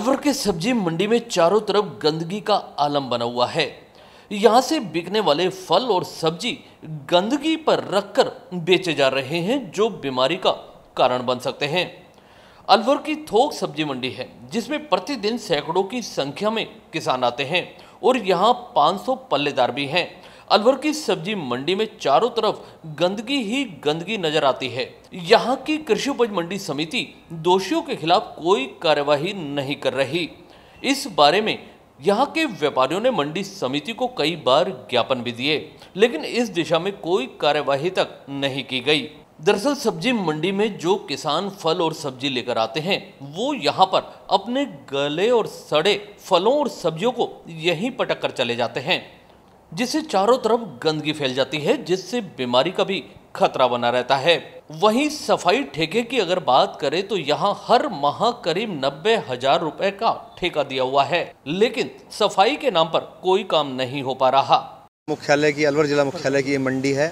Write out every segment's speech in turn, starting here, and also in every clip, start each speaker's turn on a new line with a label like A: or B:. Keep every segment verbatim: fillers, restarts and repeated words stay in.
A: अलवर के सब्जी मंडी में चारों तरफ गंदगी का आलम बना हुआ है। यहाँ से बिकने वाले फल और सब्जी गंदगी पर रखकर बेचे जा रहे हैं, जो बीमारी का कारण बन सकते हैं। अलवर की थोक सब्जी मंडी है, जिसमें प्रतिदिन सैकड़ों की संख्या में किसान आते हैं और यहाँ पाँच सौ पल्लेदार भी हैं। अलवर की सब्जी मंडी में चारों तरफ गंदगी ही गंदगी नजर आती है। यहाँ की कृषि उपज मंडी समिति दोषियों के खिलाफ कोई कार्यवाही नहीं कर रही। इस बारे में यहाँ के व्यापारियों ने मंडी समिति को कई बार ज्ञापन भी दिए, लेकिन इस दिशा में कोई कार्यवाही तक नहीं की गई। दरअसल सब्जी मंडी में जो किसान फल और सब्जी लेकर आते हैं, वो यहाँ पर अपने गले और सड़े फलों और सब्जियों को यहीं पटक कर चले जाते हैं, जिससे चारों तरफ गंदगी फैल जाती है, जिससे बीमारी का भी खतरा बना रहता है। वहीं सफाई ठेके की अगर बात करें तो यहाँ हर माह करीब नब्बे हजार रुपए का ठेका दिया हुआ है, लेकिन सफाई के नाम पर कोई काम नहीं हो पा रहा।
B: मुख्यालय की अलवर जिला मुख्यालय की ये मंडी है,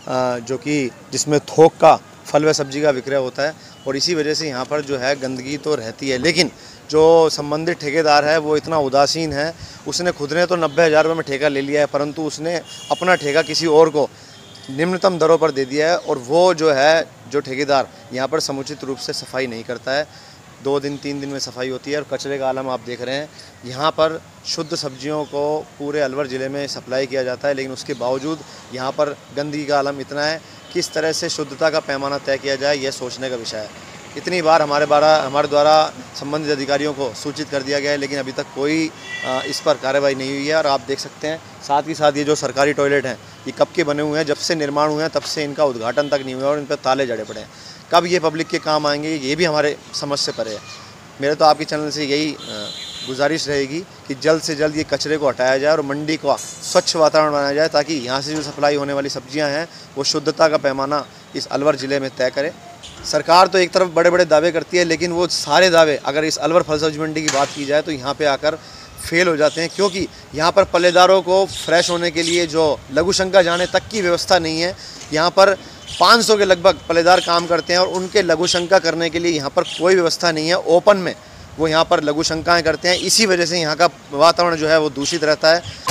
B: जो कि जिसमें थोक का फल व सब्जी का विक्रय होता है, और इसी वजह से यहाँ पर जो है गंदगी तो रहती है, लेकिन जो संबंधित ठेकेदार है वो इतना उदासीन है। उसने खुद ने तो नब्बे हज़ार रुपये में ठेका ले लिया है, परंतु उसने अपना ठेका किसी और को निम्नतम दरों पर दे दिया है, और वो जो है जो ठेकेदार यहाँ पर समुचित रूप से सफाई नहीं करता है। दो दिन तीन दिन में सफाई होती है और कचरे का आलम आप देख रहे हैं। यहाँ पर शुद्ध सब्जियों को पूरे अलवर ज़िले में सप्लाई किया जाता है, लेकिन उसके बावजूद यहाँ पर गंदगी का आलम इतना है। किस तरह से शुद्धता का पैमाना तय किया जाए, यह सोचने का विषय है। इतनी बार हमारे बारा हमारे द्वारा संबंधित अधिकारियों को सूचित कर दिया गया है, लेकिन अभी तक कोई इस पर कार्रवाई नहीं हुई है। और आप देख सकते हैं साथ ही साथ ये जो सरकारी टॉयलेट हैं, ये कब के बने हुए हैं, जब से निर्माण हुए हैं तब से इनका उद्घाटन तक नहीं हुआ और इन पर ताले जड़े पड़े हैं। कब ये पब्लिक के काम आएंगे, ये भी हमारे समझ से परे है। मेरे तो आपके चैनल से यही गुजारिश रहेगी कि जल्द से जल्द ये कचरे को हटाया जाए और मंडी का स्वच्छ वातावरण बनाया जाए, ताकि यहाँ से जो सप्लाई होने वाली सब्जियाँ हैं वो शुद्धता का पैमाना इस अलवर ज़िले में तय करे। सरकार तो एक तरफ बड़े बड़े दावे करती है, लेकिन वो सारे दावे अगर इस अलवर फल सब्जी मंडी की बात की जाए तो यहाँ पे आकर फेल हो जाते हैं, क्योंकि यहाँ पर पल्लेदारों को फ्रेश होने के लिए जो लघु शंका जाने तक की व्यवस्था नहीं है। यहाँ पर पाँच सौ के लगभग पल्लेदार काम करते हैं और उनके लघु शंका करने के लिए यहाँ पर कोई व्यवस्था नहीं है। ओपन में वो यहाँ पर लघु शंकाएँ करते हैं, इसी वजह से यहाँ का वातावरण जो है वो दूषित रहता है।